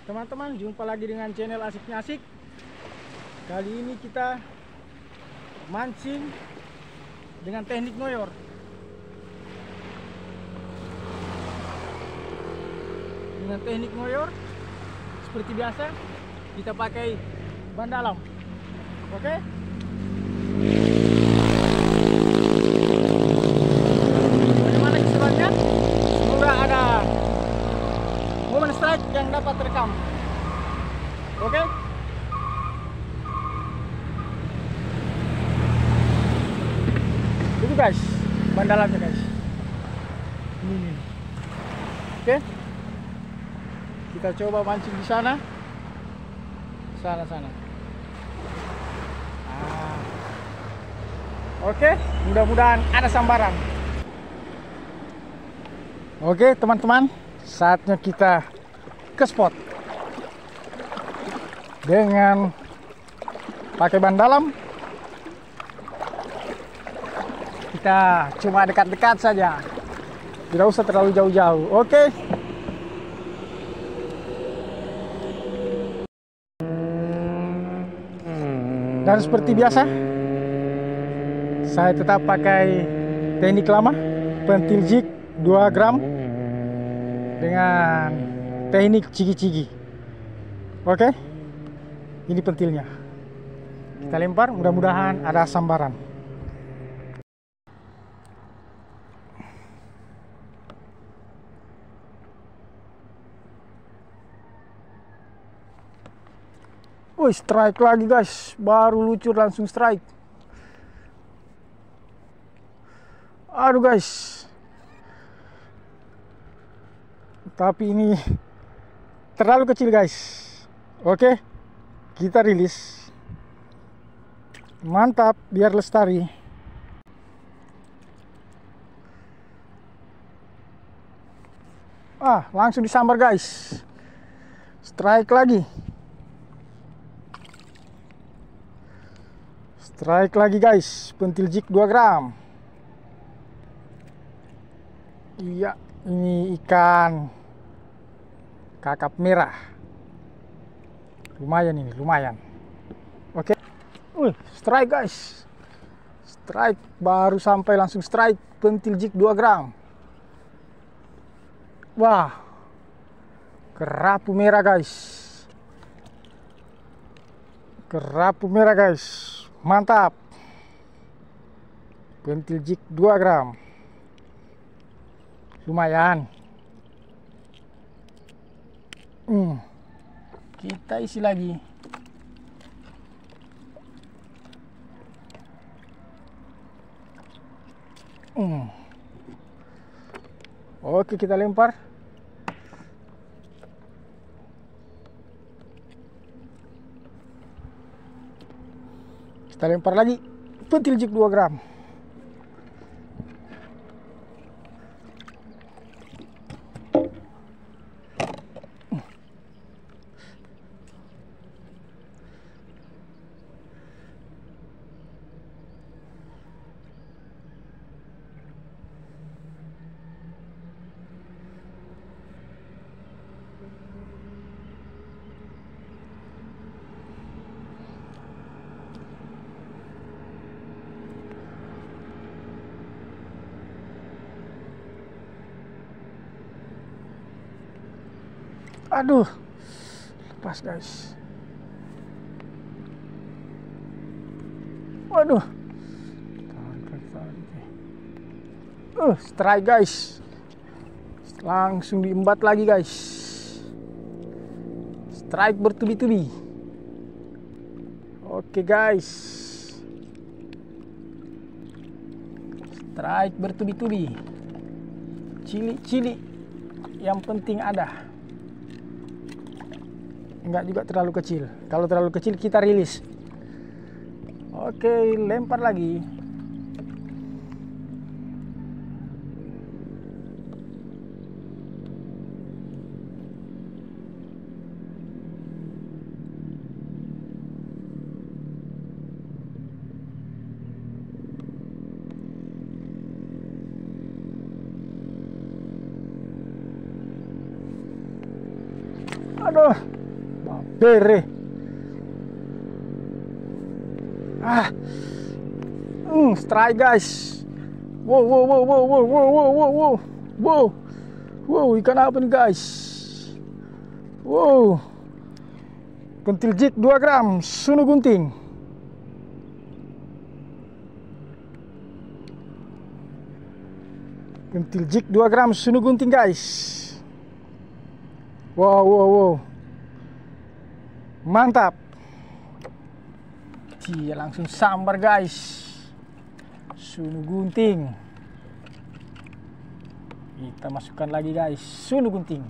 Teman-teman, jumpa lagi dengan channel Asiknya Asik. Kali ini kita mancing dengan teknik ngoyor. Dengan teknik ngoyor, seperti biasa, kita pakai ban dalam. Oke? Bagaimana keseruannya? Semoga ada momen strike yang dapat terekam. Oke? Itu guys, ban dalamnya guys. Ini. Oke? Kita coba mancing di sana. Sana. Oke, mudah-mudahan ada sambaran. Oke, teman-teman, saatnya kita ke spot dengan pakai ban dalam. Kita cuma dekat-dekat saja, tidak usah terlalu jauh-jauh. Oke. Dan seperti biasa, saya tetap pakai teknik lama, pentil jig 2 gram dengan teknik cigi-cigi. Oke, ini pentilnya. Kita lempar, mudah-mudahan ada sambaran. Wih, strike lagi guys, baru lucur langsung strike. Aduh guys, tapi ini terlalu kecil guys. Oke, kita rilis. Mantap, biar lestari. Langsung disambar guys. Strike lagi. Strike lagi guys, pentil jig 2 gram. Iya, ini ikan kakap merah. Lumayan ini, lumayan. Oke. Strike guys. Strike, baru sampai langsung strike, pentil jig 2 gram. Wah. Kerapu merah guys. Kerapu merah guys. Mantap. Pentil jig 2 gram. Lumayan. Kita isi lagi. Oke, kita lempar. Kita lempar lagi. Pentil jig 2 gram. Aduh, lepas guys. Waduh, strike guys. Langsung diembat lagi guys. Strike bertubi-tubi. Oke guys, strike bertubi-tubi. Cili-cili, yang penting ada. Enggak juga terlalu kecil. Kalau terlalu kecil kita rilis. Oke, lempar lagi. Aduh. Dere. Strike guys. Wow, wow, wow, wow, wow, wow, wow, wow, wow, wow, wow, ikan apa nih guys? Wow, kentil jig 2 gram, sunu gunting. Kentil jig 2 gram, sunu gunting guys. Wow, wow, wow, mantap. Cia, langsung sambar guys. Sunu gunting. Kita masukkan lagi guys, sunu gunting.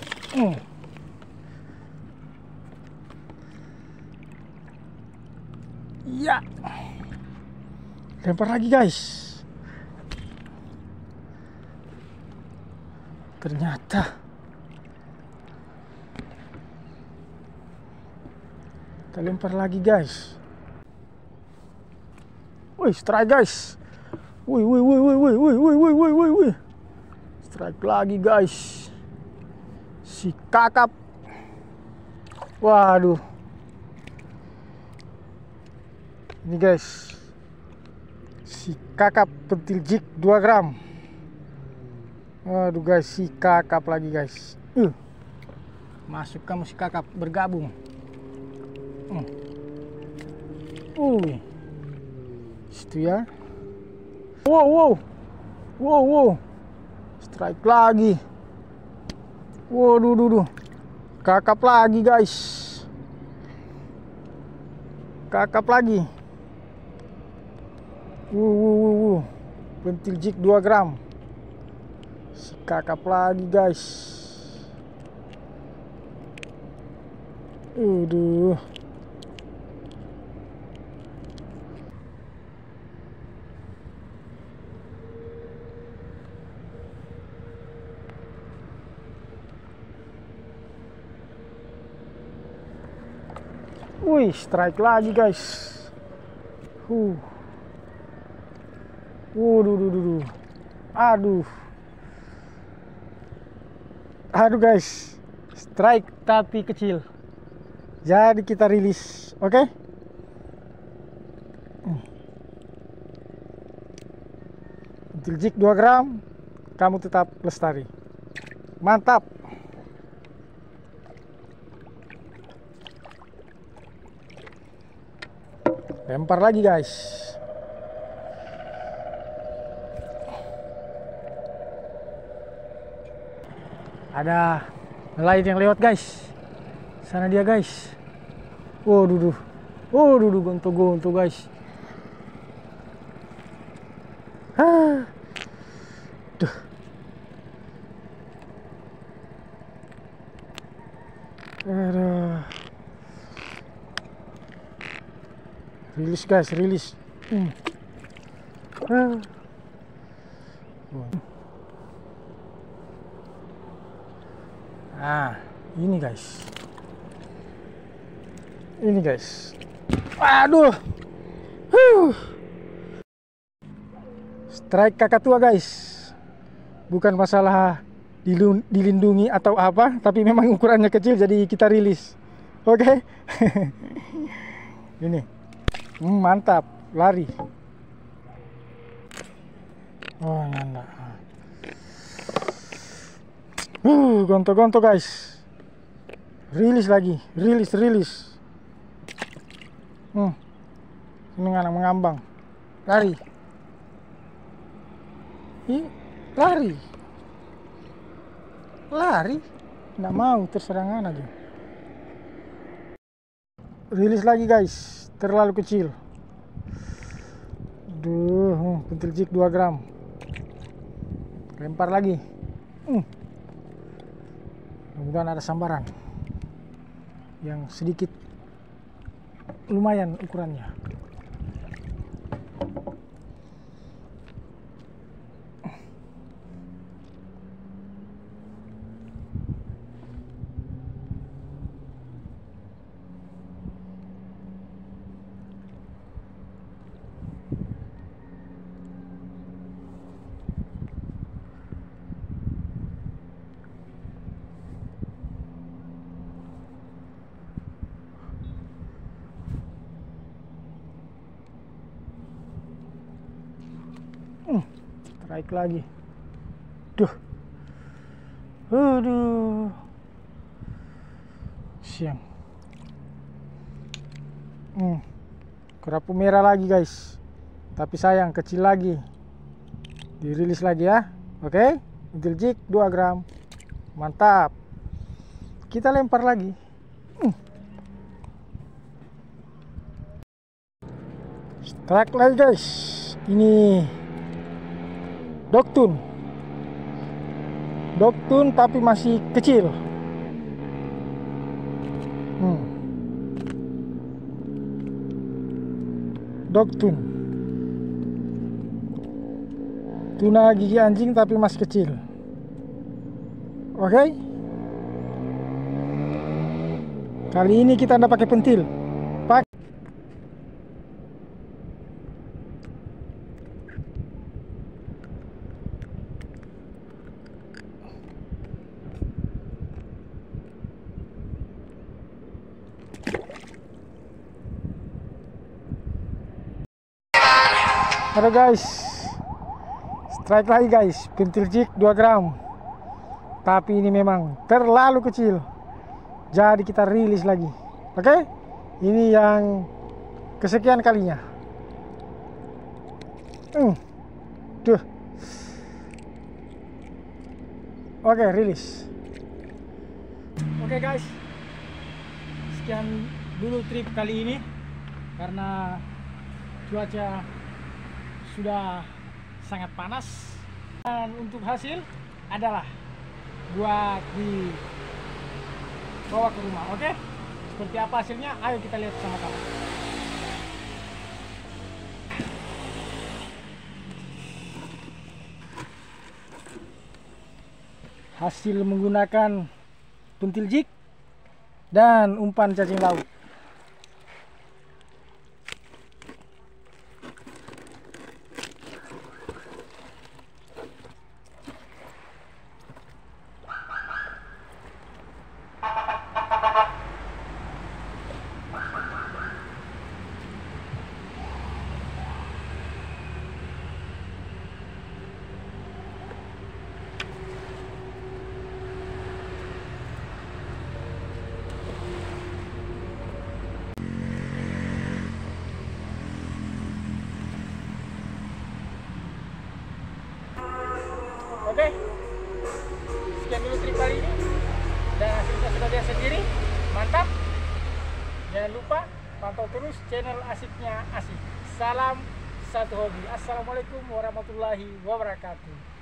Ya. Lempar lagi guys. Ternyata kita lempar lagi guys. Wih, strike guys. Wih, wih, wih, wih, wih, wih, wih, wih, wih, wih, wih. Strike lagi guys. Si kakap. Waduh. Ini guys. Si kakap pentil jig 2 gram. Waduh guys, si kakap lagi guys. Masuk kamu si kakap, bergabung. Situ ya. Wow, wow, wow, wow, strike lagi. Waduh, duh, kakap lagi guys. Kakap lagi. Pentil jig 2 gram. Si kakap lagi guys. Aduh. Wih, strike lagi guys. Waduh. Aduh guys, strike tapi kecil. Jadi kita rilis, oke? Pentil jig 2 gram, kamu tetap lestari. Mantap. Lempar lagi guys. Ada nelayan yang lewat guys. Sana dia guys. Waduh. Waduh, gonto-gonto guys. Duh. Aduh. Rilis guys, rilis. Ini guys. Ini guys. Aduh. Strike kakak tua guys. Bukan masalah dilindungi atau apa, tapi memang ukurannya kecil jadi kita rilis. Oke. Ini. Mantap, lari. Oh, nanda. Gonto-gonto guys. Rilis lagi, rilis. Ini anak mengambang. Lari. Lari. Nggak mau, terserangan aja. Rilis lagi guys. Terlalu kecil. Duh, pentil jig 2 gram. Lempar lagi. Mudah-mudahan ada sambaran yang sedikit lumayan ukurannya. Strike lagi. Duh. Aduh. Siang. Kerapu merah lagi guys. Tapi sayang kecil lagi. Dirilis lagi ya. Oke. Pentil jig 2 gram. Mantap. Kita lempar lagi. Strike lagi guys. Ini Doktun. Doktun tapi masih kecil. Doktun. Tuna gigi anjing tapi masih kecil. Oke. Kali ini kita tidak pakai pentil. Halo guys, strike lagi guys, pentil jig 2 gram. Tapi ini memang terlalu kecil, jadi kita rilis lagi. Oke, ini yang kesekian kalinya. Duh. Oke, rilis. Oke guys, sekian dulu trip kali ini karena cuaca sudah sangat panas, dan untuk hasil adalah buat dibawa ke rumah. Oke, seperti apa hasilnya? Ayo kita lihat sama-sama. Hasil menggunakan pentil jig dan umpan cacing laut. Oke, sekian dulu trip kali ini, dan hasilnya sudah lihat sendiri. Mantap. Jangan lupa pantau terus channel Asiknya Asik. Salam satu hobi. Assalamualaikum warahmatullahi wabarakatuh.